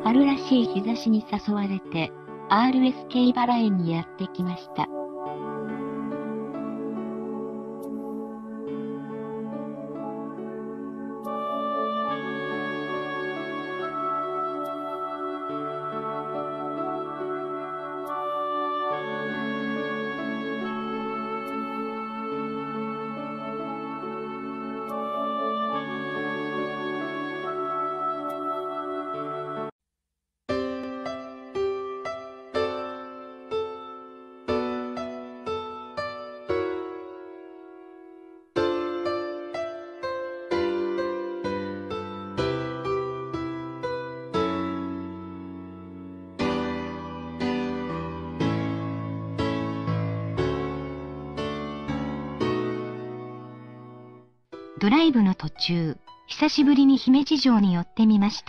春らしい日差しに誘われて、RSK バラ園にやってきました。 ドライブの途中、久しぶりに姫路城に寄ってみました。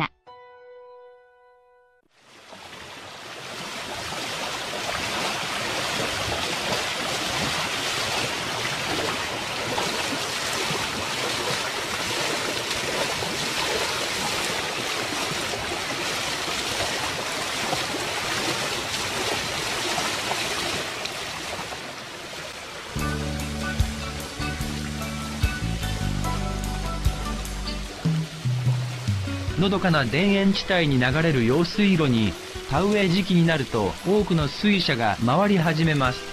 のどかな田園地帯に流れる用水路に田植え時期になると多くの水車が回り始めます。